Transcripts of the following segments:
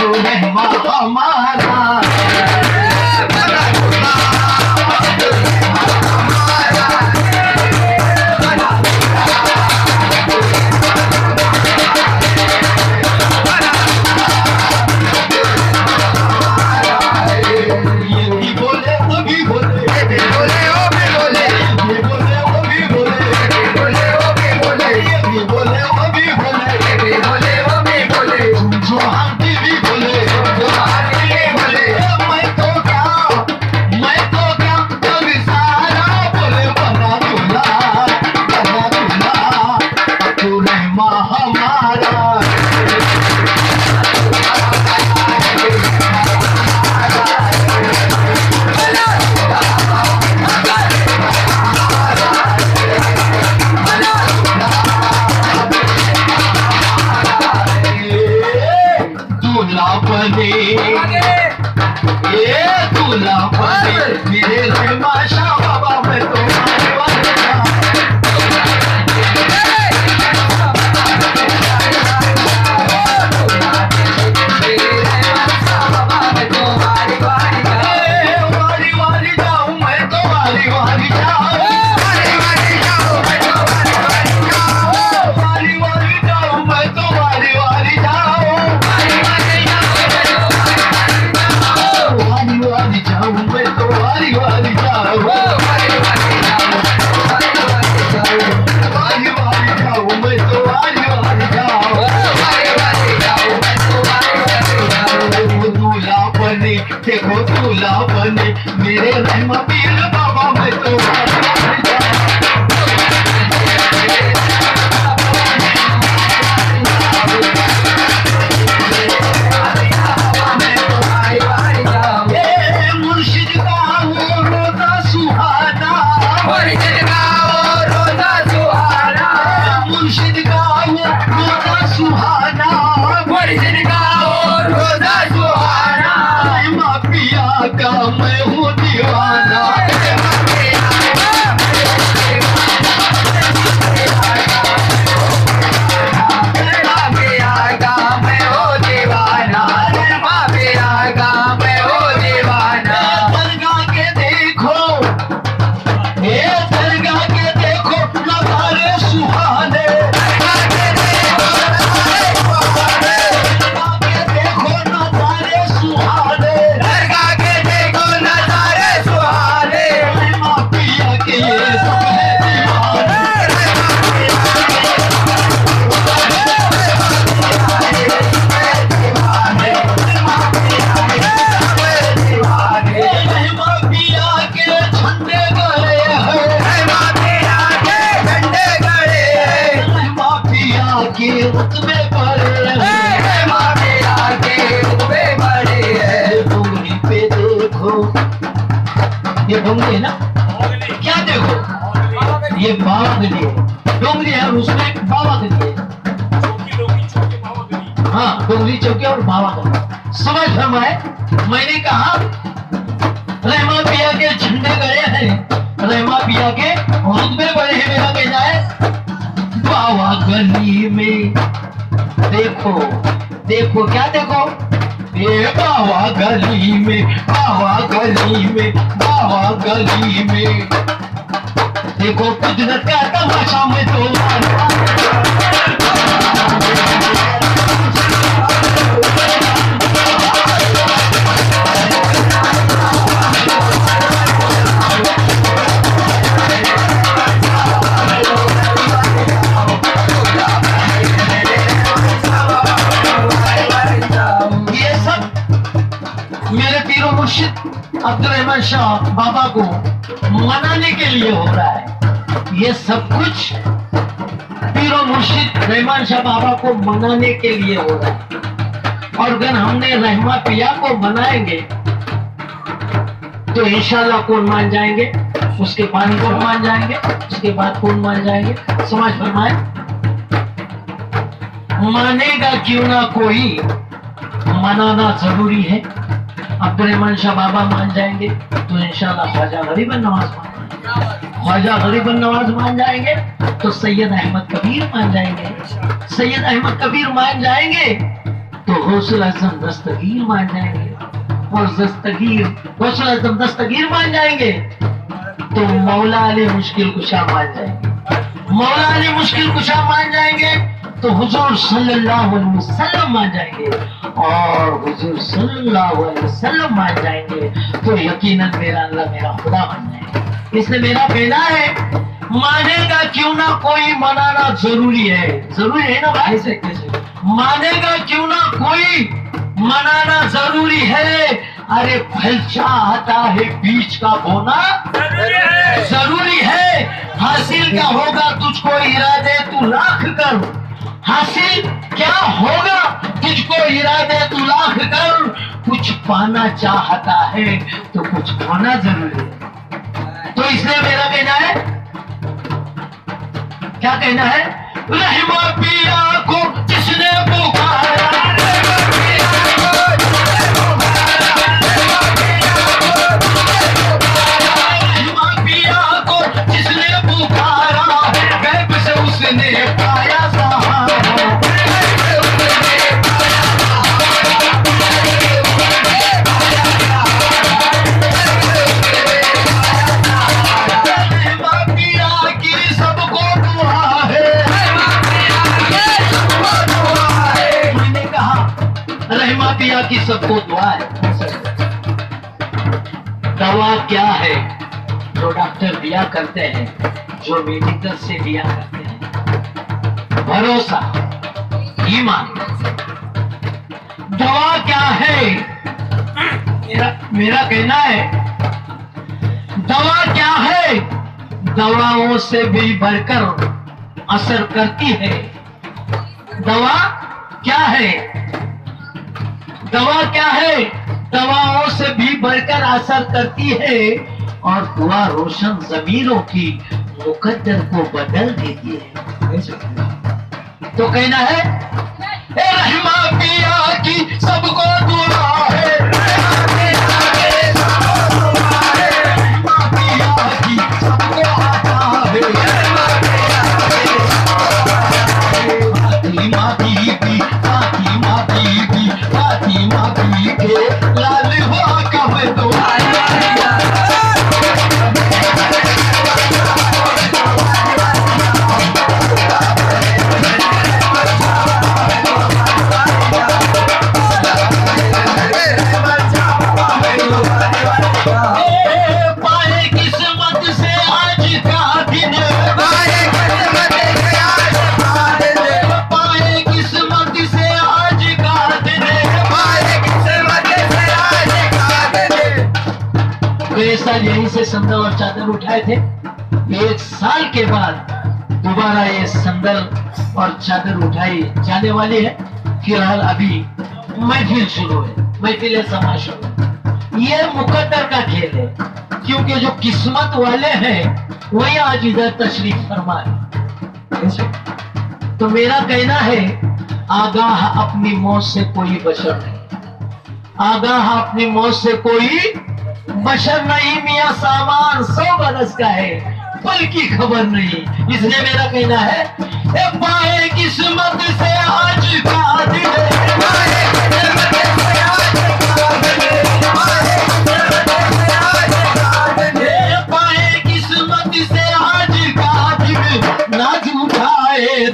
तू रहमा हमारा देखो दूल्हा बने मेरे रहमा पीर बाबा मैं तो मुर्शिद का वो रोजा सुहाना मुर्शिद का वो रोजा सुहाना मुर्शिद का वो रोजा सुहाना मुर्शिद का वो रोजा सुहाना पिया का मैं हूँ दीवाना ये डोंगरी है ना, क्या देखो ये बाबा गली है, डोंगरी है और उसमें बाबा गली है। हाँ डोंगरी चौकी और बाबा गली समझ फरमाए। मैंने कहा रहमा पिया के झंडे गड़े हैं, रहमा पिया के रुतबे बड़े हैं, मेरा कहना है बाबा गली में देखो देखो क्या देखो ये बाबा गली में बाबा गली में बाबा गली में देखो कुदरत का तमाशा में तो अब्दुल रहमान शाह बाबा को मनाने के लिए हो रहा है। ये सब कुछ पीरो मुर्शिद रहमान शाह बाबा को मनाने के लिए हो रहा है। और अगर हमने रहमा पिया को मनाएंगे तो इंशाल्लाह कौन मान जाएंगे, उसके बाद कौन मान जाएंगे, उसके बाद कौन मान जाएंगे। समझ फरमाए। मानेगा क्यों ना कोई, मनाना जरूरी है। अब्दुल रहमान शाह बाबा मान जाएंगे तो इंशाल्लाह ख्वाजा गरीबन नवाज मान जाएंगे, ख्वाजा गरीबन नवाज मान जाएंगे तो सैयद अहमद कबीर मान जाएंगे, सैयद अहमद कबीर मान जाएंगे तो गौसुल आजम दस्तगीर मान जाएंगे, और गौसुल आजम दस्तगीर मान जाएंगे तो मौला अली मुश्किल कुशा मान जाएंगे, मौला अली मुश्किल कुशा मान जाएंगे तो हुजूर सल्लल्लाहु अलैहि वसल्लम मान जाएंगे, और हुजूर सल्लल्लाहु अलैहि वसल्लम मान जाएंगे तो यकीनन मेरा अल्लाह मेरा खुदा मान जाएंगे। इसलिए मेरा कहना है मानेगा क्यों ना कोई, मनाना जरूरी है ना भाई से, कैसे मानेगा क्यों ना कोई, मनाना जरूरी है। अरे फल चाहता है बीज का बोना जरूरी है। हासिल क्या होगा तुझको इरादे तू लाख कर, हासिल क्या होगा तुझको इरादे तू लाख कर। कुछ पाना चाहता है तो कुछ खोना जरूरी है। तो इसलिए मेरा कहना है, क्या कहना है, रहमा पिया को जिसने पुकारा, रहमा पिया को जिसने पुकारा, गैब से उसने पाया सहारा। रहमा पिया की सबको दुआ है, मैंने कहा रहमा पिया की सबको दुआ है। दवा क्या है जो डॉक्टर दिया करते हैं, जो मेडिकल से दिया करते हैं, भरोसा, ईमान। दवा क्या है, मेरा कहना है दवा क्या है, दवाओं से भी बढ़कर असर करती है। दवा क्या है, दवा क्या है, दवाओं से भी बढ़कर असर करती है, और दुआ रोशन ज़मीरों की मुकद्दर को बदल देती है। तो कहना है ए रहमा पिया की सबको दुआ है, रहमा पिया की सबको आता है, फातिमा बीबी, फातिमा बीबी, फातिमा बीबी लाल हुआ कब तो पाए किस्मत से आज का दिन, पाए किस्मत से आज का दिन, पाए किस्मत से आज का दिन, पाए किस्मत से आज का दिन। तो साल यहीं से संदल और चादर उठाए थे, 1 साल के बाद दोबारा ये संदल और चादर उठाई जाने वाली है। फिलहाल अभी महफिल शुरू है, महफिल समा शुरू है। ये मुकद्दर का खेल है, क्योंकि जो किस्मत वाले हैं वही आज इधर तशरीफ फरमाए। तो मेरा कहना है आगाह अपनी मौत से कोई बशर नहीं, आगाह अपनी मौत से कोई बशर नहीं। मियां सामान 100 बरस का है, पल की खबर नहीं। इसलिए मेरा कहना है ए पाए किस्मत से आज का दिन, पाए किस्मत से आज का दिन, पाए किस्मत से आज का दिन। नाज उठाए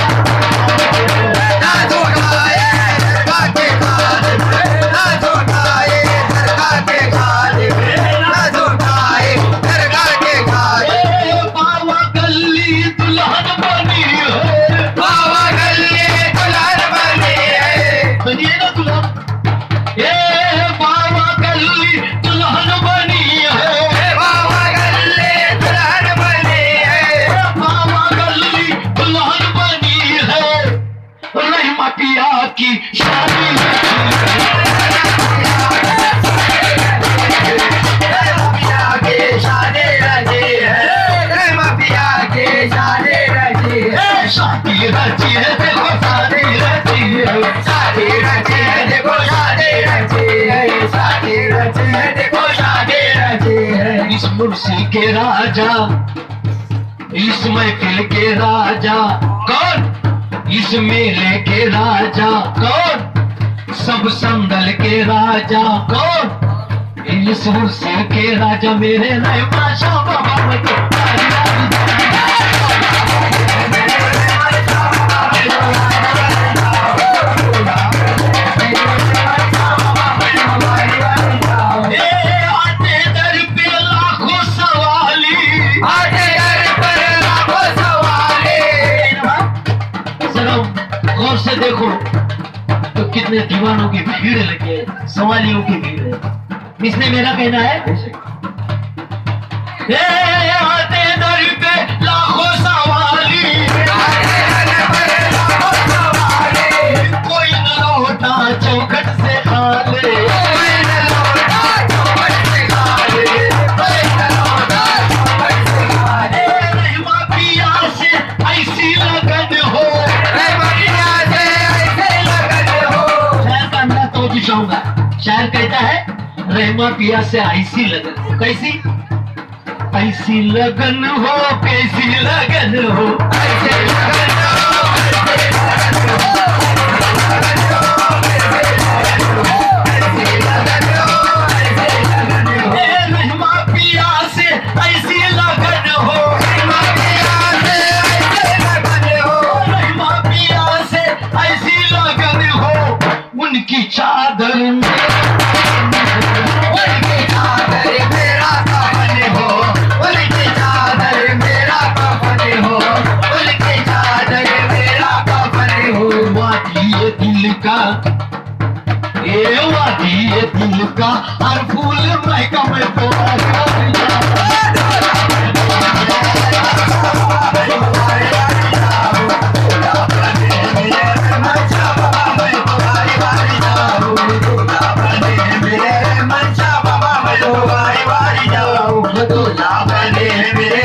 नाज उठाए दरगाह के खादिम, नाज उठाए दरगाह के खादिम, नाज उठाए दरगाह के खादिम। बाबा गली दुल्हन बनी है, बाबा गली दुल्हन बनी है, बनिए ना दुल्हन। बाबा गली दुल्हन बनी है, बाबा गली दुल्हन बनी है, बाबा गली दुल्हन बनी है। रहमा पिया की शादी, रहमा पिया की शादी रची है, रहमा पिया की शादी रची है, शादी रची है, देखो शादी रची है, शादी रची है, देखो शादी रची है, शादी रची है, देखो शादी रची है। इस मुर्सी के राजा, इस महफिल के राजा कौन, इस मेले के राजा कौन, सब संदल के राजा कौन, इस वर्ष के राजा मेरे रहमा शाह बाबा मत से देखो तो कितने दीवानों की भीड़ लगी है, सवालियों की भीड़ है। इसलिए मेरा कहना है आते दर पे लाखों सवाली, कोई न लौटा चौखट से खाले, रहमा पिया से ऐसी लगन हो, शायर कहता है रहमा पिया से ऐसी लगन, कैसी ऐसी लगन हो, कैसी लगन हो, ऐसी लगन हो, रहमा पिया से ऐसी लगन हो, रहमा पिया से ऐसी लगन हो, उनकी चादर में दिल का हर फूल महका में तो मेरे